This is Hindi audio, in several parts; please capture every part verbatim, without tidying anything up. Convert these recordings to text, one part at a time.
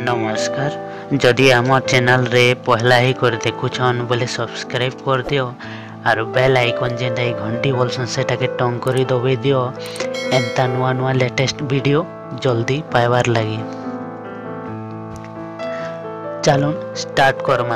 नमस्कार। जदि आम चैनल रे पहला ही कर देखुछन बोले सब्सक्राइब कर दियो और बेल आइकन जेनटा घंटी बोलसन सेटा के टंग करी दबे दियो एंता नुआ नुआ लेटेस्ट वीडियो जल्दी पाइबार लगी। चलून स्टार्ट करमा।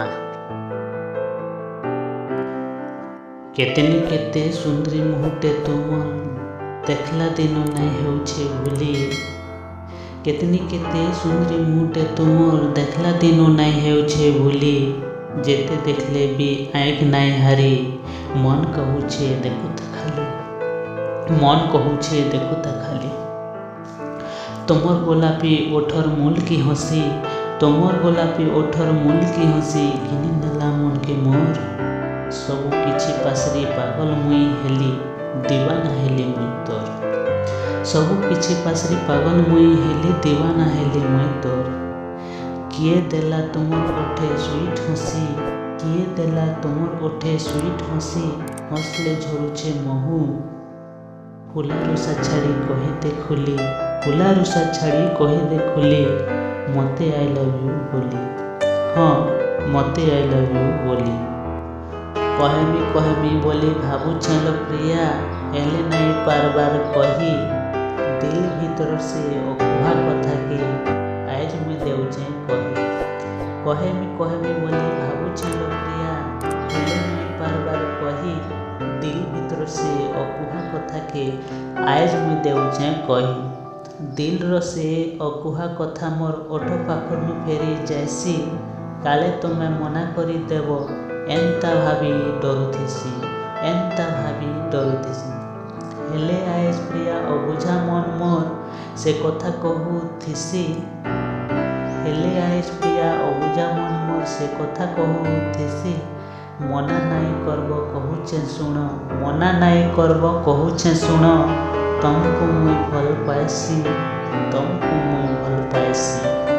केतेनी केते सुंदरी मुहूर्ते तुम देखला दिन नहीं होछे भूली। केतनी केते सुंदरी मुहूर्ते तुमर देखला दिन नहीं हेउछे भूली। जेते देखले भी आँख नहीं हारी मन कहूछे देखो ता खाली मन कहूछे देखो ता खाली। तुमर गोलापी ओठर मूल की हंसी तुमर गोलापी ओठर मूल की हंसी घिनी नेला मन के मोर। सबु किछि पासरी पागल मुई हेली दीवाना हेली मुई तोर। सबु किछि पासरी पागल मुई हेली दीवाना हेली मुई तोर। किए देला तुमर ओठे स्वीट हंसी किए देला तुमर ओठे स्वीट हंसी हंसले झरुछे महू। फुला रुसा छाड़ी कहे दे खुली फुला रुसा छाड़ी कहे दे खुली मते आई लव यू बोली। हाँ मते आई लव यू बोली। कहमी कहमी बोली भावुछे लो प्रिया एले नहीं पारबार कही। दिल भीतर से अकुहा कथा के आज मुई देउछे कही। कहमी कहमी बोली भावुछे लो प्रिया एले नहीं पारबार कही। दिल भीतर से अकुहा कथा के आज मुई देउछे कही। दिल रो से अकुहा कथा मोर ओठ पाखरु फेरी जायसी काले तुमे मना करी देव एंता भाभी डरुथिसी एंता भाभी डरुथिसी। हेले आएस प्रिया अबुझा मन मोर से कथा कहूथिसी हेले आएस प्रिया अबुझा मन मोर से कथा कहूथिसी। मना नाई करब कहूछे सुण मना नाई करब कहूछे सुण तुमको मुई भल पाइसी तुमको मुई भल पाइसी।